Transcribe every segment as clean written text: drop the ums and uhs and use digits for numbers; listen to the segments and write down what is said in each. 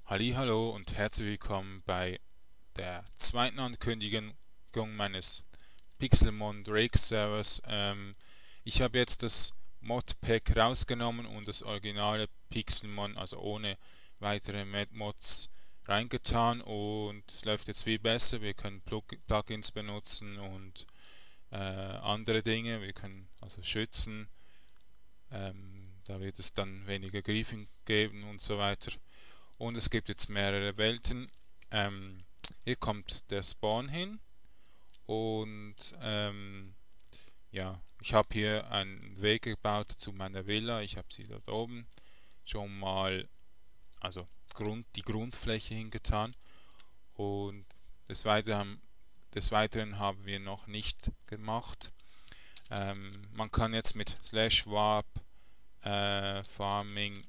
Hallo und herzlich willkommen bei der zweiten Ankündigung meines Pixelmon Drake Servers. Ich habe jetzt das Modpack rausgenommen und das originale Pixelmon, also ohne weitere Mods, reingetan und es läuft jetzt viel besser. Wir können Plugins benutzen und andere Dinge. Wir können also schützen. Da wird es dann weniger Griefing geben und so weiter. Und es gibt jetzt mehrere Welten. Hier kommt der Spawn hin und ja, ich habe hier einen Weg gebaut zu meiner Villa. Ich habe sie dort oben schon mal, also die Grundfläche hingetan und des Weiteren haben wir noch nicht gemacht. Man kann jetzt mit /warp Farming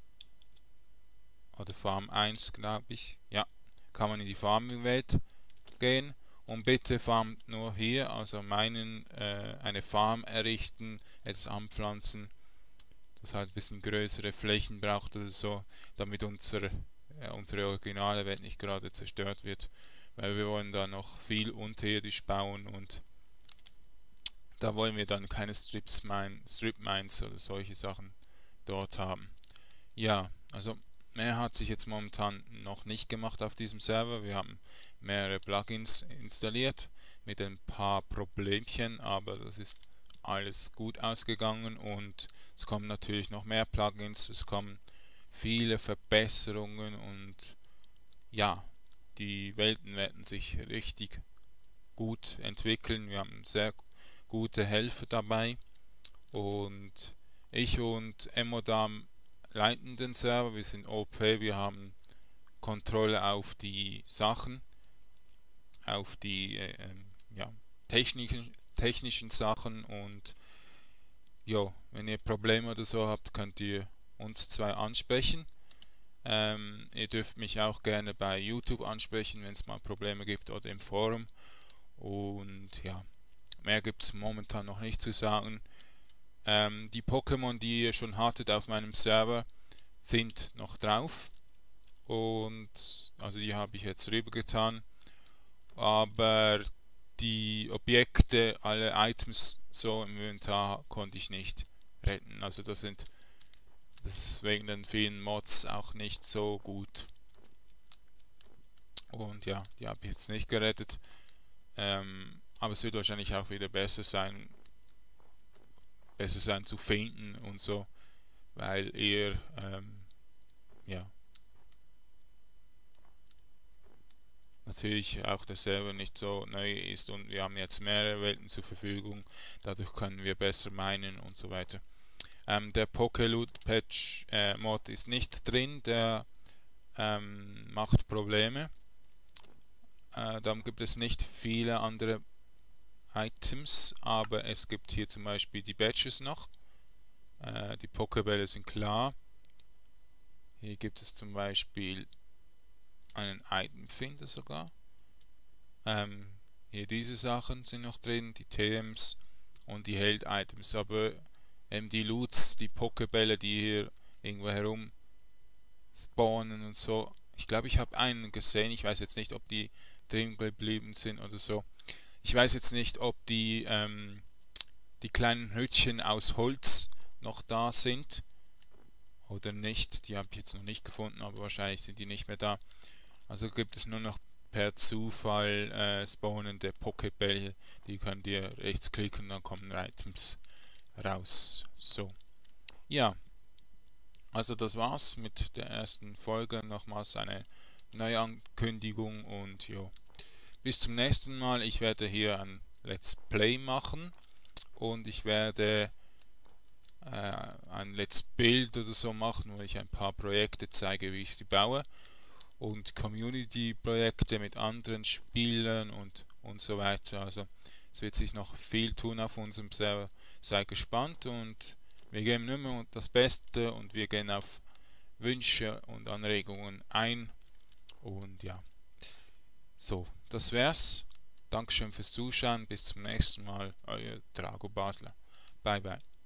oder Farm 1, glaube ich, ja, kann man in die Farming-Welt gehen und bitte farmt nur hier, also eine Farm errichten, etwas anpflanzen, das halt ein bisschen größere Flächen braucht oder so, damit unsere originale Welt nicht gerade zerstört wird, weil wir wollen da noch viel unterirdisch bauen und da wollen wir dann keine Strip Mines oder solche Sachen dort haben. Ja, also mehr hat sich jetzt momentan noch nicht gemacht auf diesem Server. Wir haben mehrere Plugins installiert mit ein paar Problemchen, aber das ist alles gut ausgegangen und es kommen natürlich noch mehr Plugins, es kommen viele Verbesserungen und ja, die Welten werden sich richtig gut entwickeln. Wir haben sehr gute Helfer dabei und ich und Emodam leiten den Server, wir sind OP, wir haben Kontrolle auf die Sachen, auf die ja, technischen Sachen und jo, wenn ihr Probleme oder so habt, könnt ihr uns zwei ansprechen. Ihr dürft mich auch gerne bei YouTube ansprechen, wenn es mal Probleme gibt oder im Forum. Und ja, mehr gibt es momentan noch nicht zu sagen. Die Pokémon, die ihr schon hattet auf meinem Server, sind noch drauf. Und also die habe ich jetzt rübergetan. Aber die Objekte, alle Items so im Inventar konnte ich nicht retten. Also das ist wegen den vielen Mods auch nicht so gut. Und ja, die habe ich jetzt nicht gerettet. Aber es wird wahrscheinlich auch wieder besser sein zu finden und so, weil ihr ja natürlich auch der Server nicht so neu ist und wir haben jetzt mehrere Welten zur Verfügung, dadurch können wir besser minen und so weiter. Der Pokeloot Patch Mod ist nicht drin, der macht Probleme. Dann gibt es nicht viele andere Items, aber es gibt hier zum Beispiel die Badges noch. Die Pokebälle sind klar. Hier gibt es zum Beispiel einen Itemfinder sogar. Hier diese Sachen sind noch drin, die TMs und die Held-Items, aber die Loots, die Pokebälle, die hier irgendwo herum spawnen und so. Ich glaube, ich habe einen gesehen, ich weiß jetzt nicht, ob die drin geblieben sind oder so. Ich weiß jetzt nicht, ob die kleinen Hütchen aus Holz noch da sind oder nicht. Die habe ich jetzt noch nicht gefunden, aber wahrscheinlich sind die nicht mehr da. Also gibt es nur noch per Zufall spawnende Pokebälle. Die könnt ihr rechtsklicken, dann kommen Items raus. So. Ja, also das war's mit der ersten Folge. Nochmals eine Neuankündigung und jo. Bis zum nächsten Mal. Ich werde hier ein Let's Play machen und ich werde ein Let's Build oder so machen, wo ich ein paar Projekte zeige, wie ich sie baue und Community-Projekte mit anderen Spielern und so weiter. Also es wird sich noch viel tun auf unserem Server. Sei gespannt und wir geben immer das Beste und wir gehen auf Wünsche und Anregungen ein. Und ja, so, das wär's. Dankeschön fürs Zuschauen. Bis zum nächsten Mal. Euer Drago Basler. Bye bye.